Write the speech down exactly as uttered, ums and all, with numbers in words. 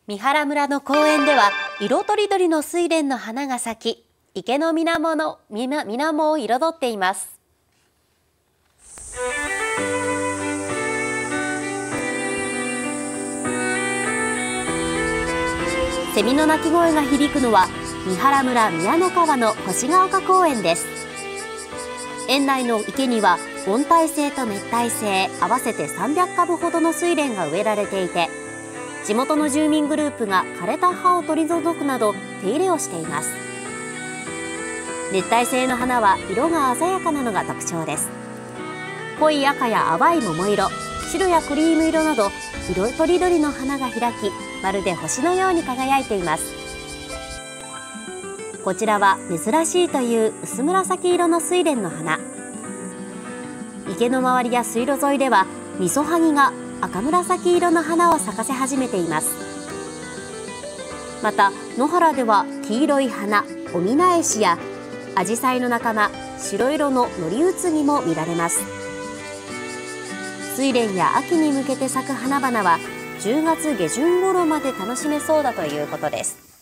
三原村の公園では色とりどりの睡蓮の花が咲き、池の水面の水面を彩っています。セミの鳴き声が響くのは三原村宮の川の星ヶ丘公園です。園内の池には温帯性と熱帯性合わせてさんびゃっかぶほどの睡蓮が植えられていて、地元の住民グループが枯れた葉を取り除くなど手入れをしています。熱帯性の花は色が鮮やかなのが特徴です。濃い赤や淡い桃色、白やクリーム色など色とりどりの花が開き、まるで星のように輝いています。こちらは珍しいという薄紫色の睡蓮の花。池の周りや水路沿いではミソハギが赤紫色の花を咲かせ始めています。また野原では黄色い花オミナエシやアジサイの仲間白色のノリウツギも見られます。睡蓮や秋に向けて咲く花々はじゅうがつげじゅん頃まで楽しめそうだということです。